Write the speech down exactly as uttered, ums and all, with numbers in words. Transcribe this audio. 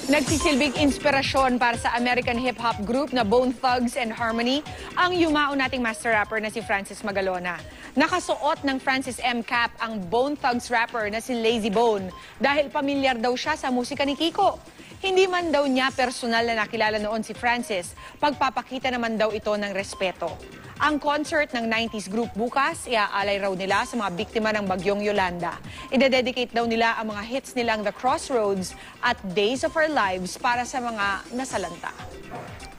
Nagsisilbing inspirasyon para sa American hip-hop group na Bone Thugs and Harmony ang yumao nating master rapper na si Francis Magalona. Nakasuot ng Francis M. Cap ang Bone Thugs rapper na si Lazy Bone dahil pamilyar daw siya sa musika ni Kiko. Hindi man daw niya personal na nakilala noon si Francis, pagpapakita naman daw ito ng respeto. Ang concert ng nineties group bukas, iaalay raw nila sa mga biktima ng bagyong Yolanda. Ide-dedicate daw nila ang mga hits nilang The Crossroads at Days of Our Lives para sa mga nasalanta.